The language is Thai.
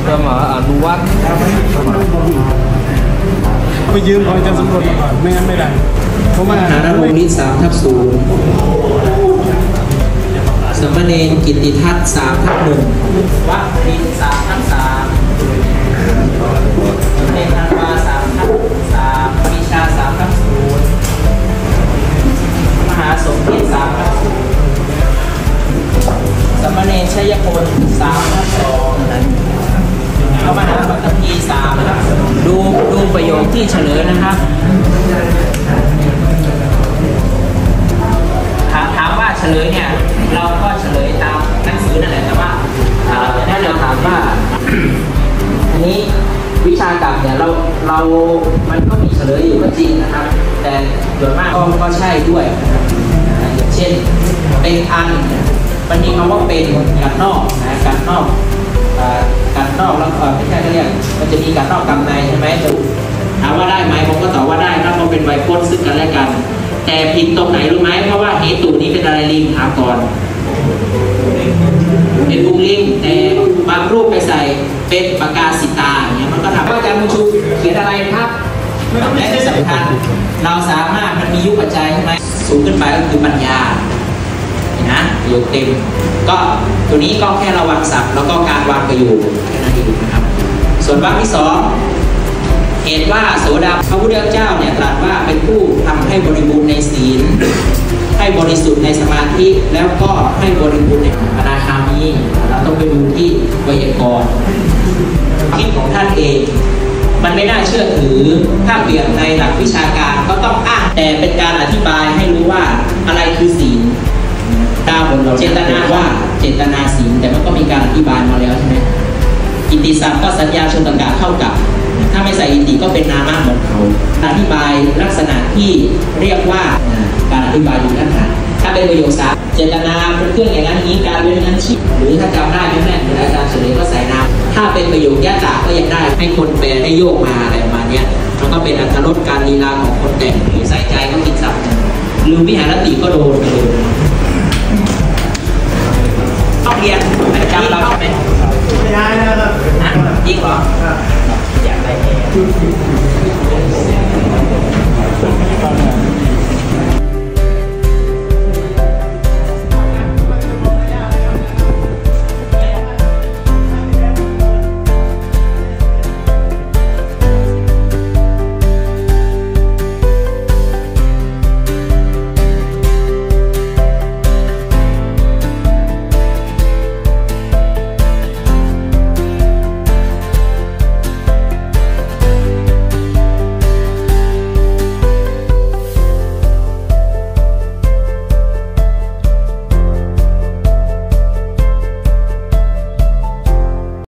จะมาอนุวัตไปยืมของอาจารย์สมบูรณ์ก่อนไม่งั้นไม่ได้เพราะว่าฐานะวงนี้3/0สมณเณรกิตติทัศน์3/1วัดดิน3/3เนรธันวา3/3วิชา3/0มหาสมคิด3/0สมณเณรชัยพล3/2พระมหาปัตตภี3นะครับดูประโยคที่เฉลยนะครับถามว่าเฉลยเนี่ยเราก็เฉลยตามหนังสือนั่นแหละแต่ว่าถ้าเราถามว่าอันนี้วิชากรรมเนี่ยเรามันก็มีเฉลยอยู่ก็จริงนะครับแต่โดยมากก็ใช่ด้วยนะครับอย่างเช่นเป็นอันมันมีคำว่าเป็นกันนอกนะกันนอกแล้วไม่ใช่ก็เรียกมันจะมีการนอกกรรมในใช่ไหมถามว่าได้ไหมผมก็ตอบว่าได้ถ้ามันเป็นไวยพจน์ซึ่งกันและกันแต่ผิดตรงไหนรู้ไหมเพราะว่าเหตุนี้เป็นอะไรลิงถามก่อนเป็นบุงลิงแต่บางรูปไปใส่เป็นปากกาสิตาอย่างเงี้ยมันก็ทำว่าอาจารย์มุชูเขียนอะไรครับและที่สำคัญเราสามารถมันมียุคปัจจัยใช่ไหมสูงขึ้นไปก็คือปัญญานะประโยคเต็มก็ตัวนี้ก็แค่ระวังศัพท์แล้วก็การวางประโยคแค่นั้นเองนะครับส่วนวรรคที่2เหตุว่าโสดาพระพุทธเจ้าเนี่ยตรัสว่าเป็นผู้ทำให้บริบูรณ์ในศีลให้บริสุทธิ์ในสมาธิแล้วก็ให้บริบูรณ์ในอนาคามีเราต้องไปดูที่ไวยากรณ์คิดของท่านเองมันไม่น่าเชื่อถือถ้าเปรียบในหลักวิชาการก็ต้องอ้างแต่เป็นการอธิบายให้รู้ว่าอะไรคือศีลตามเจตนาว่าเจตนาศีลแต่มันก็มีการอธิบายมาแล้วใช่ไหมอิติศัพท์ก็สัญญาชนตกะเท่ากับถ้าไม่ใส่อิติก็เป็นนามะหมดเขาอธิบายลักษณะที่เรียกว่าการอธิบายอยู่ด้านหน้าถ้าเป็นประโยคสามเจตนาเป็นเครื่องอย่างนั้นนี้การเป็นนั้นชิบหรือถ้าจำได้ไม่แน่นอาจารย์เฉลยก็ใส่นามถ้าเป็นประโยคยะตะก็ยังได้ให้คนแปลได้โยกมาอะไรประมาณนี้มันก็เป็นอรรถรสการลีลาของคนแต่งหรือใส่ใจก็ติดศัพท์ลืมวิหารติก็โดนไปเลยต้องเรียนจำเราใช่ไหมไม่ได้นะ